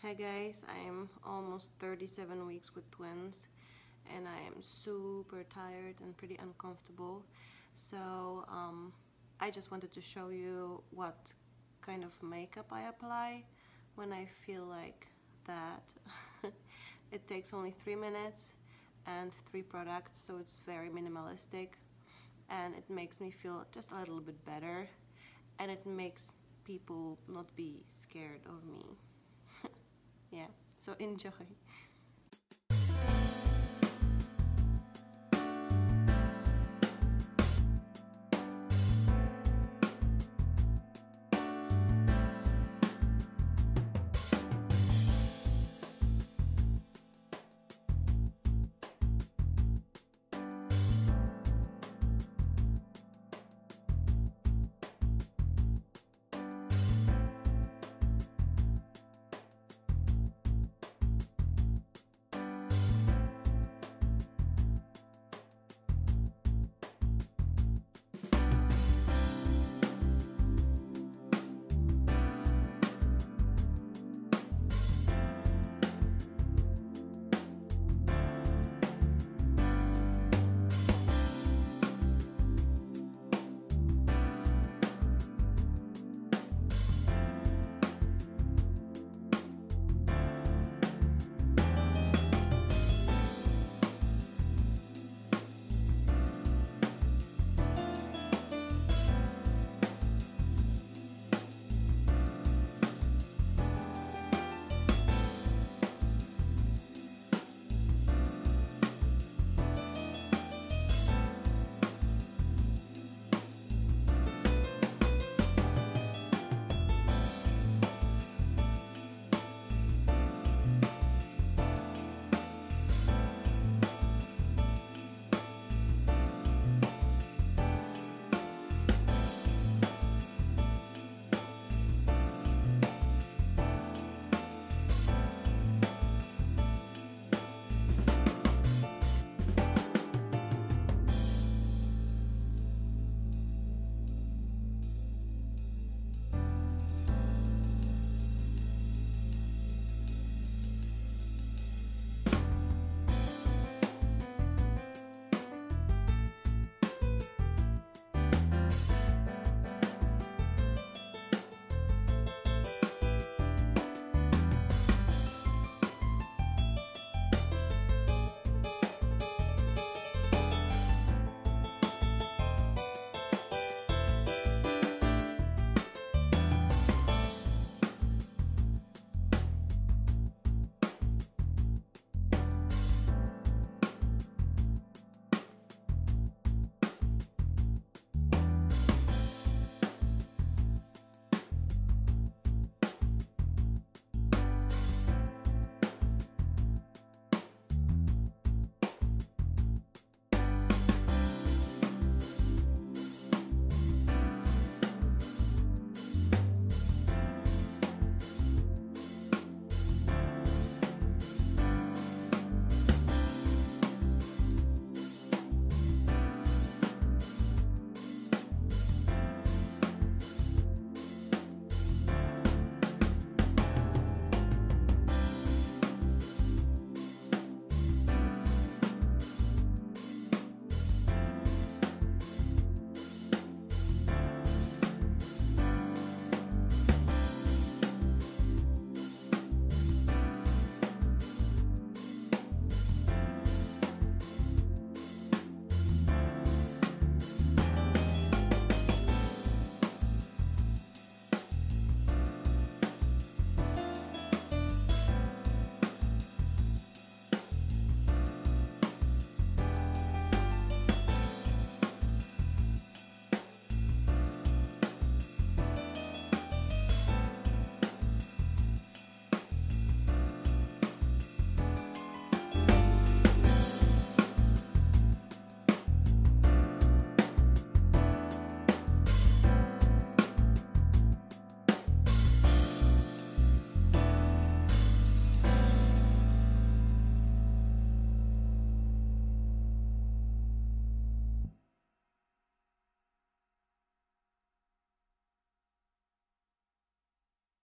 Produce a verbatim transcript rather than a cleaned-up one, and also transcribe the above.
Hi guys, I am almost thirty-seven weeks with twins and I am super tired and pretty uncomfortable. So um, I just wanted to show you what kind of makeup I apply when I feel like that. It takes only three minutes and three products, so it's very minimalistic and it makes me feel just a little bit better and it makes people not be scared of me. Yeah, so enjoy.